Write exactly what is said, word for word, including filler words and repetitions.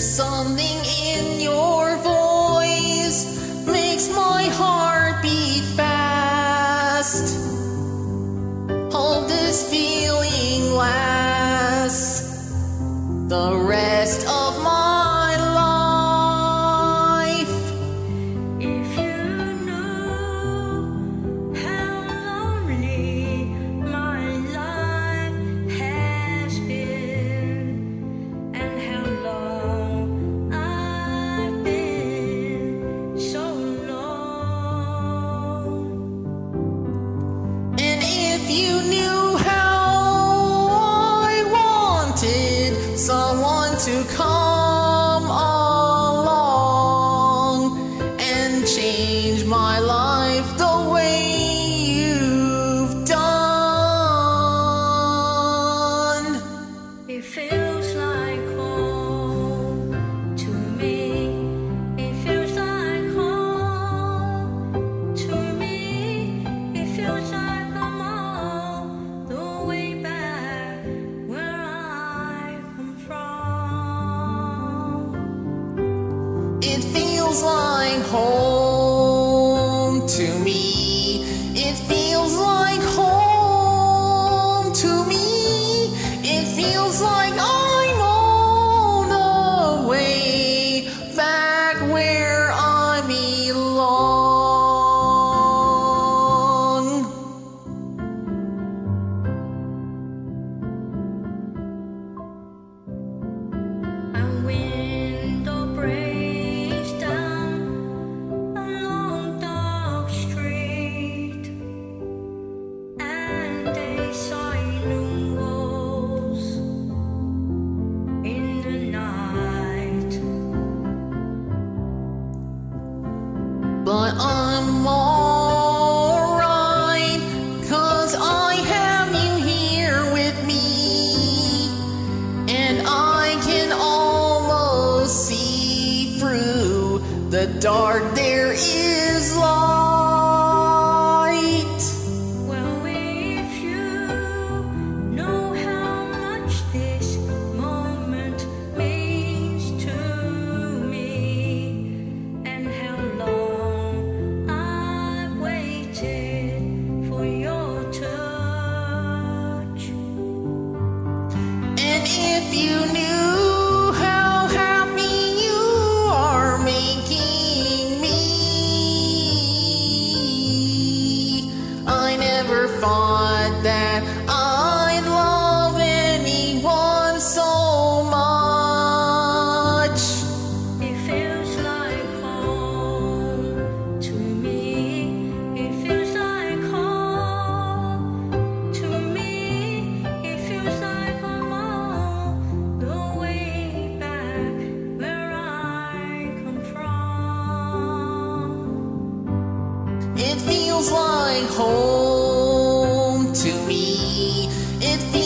There's something in your voice makes my heart beat fast. Hope this feeling lasts the rest of my life. If you knew how lonely my life has been, and how long I've been so alone. And if you knew how I wanted someone to come along and change my life the way you've done. It feels like home to me. It feels like home to me. It feels like I'm all the way back where I come from. It feels like home to me. It feels like home to me. It feels like I'm all the way back where I belong. A window breaks down along Dog Street, and a silent walls in the night. But I'm alright, 'cause I have you here with me, and I can almost see through the dark. There is light. Well, if you know how much this moment means to me, and how long I've waited for your touch, And if you knew how happy you are making me, I never thought that I'd love anyone so much. it feels like home to me. It feels like home to me. It feels like I'm all the way back where I come from. It feels like home to me. It feels